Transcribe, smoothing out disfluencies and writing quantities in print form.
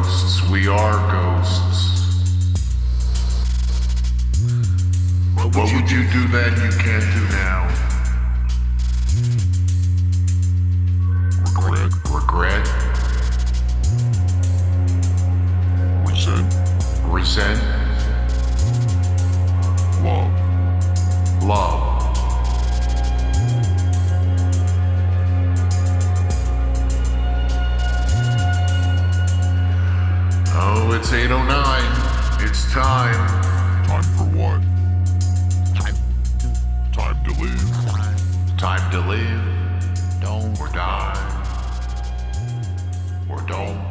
ghosts. We are ghosts. What would you do then you can't do now? Regret? Resent? Love. Oh, it's 8:09. It's time. Time for what? Time to live. Time to live. Don't or die. Or don't.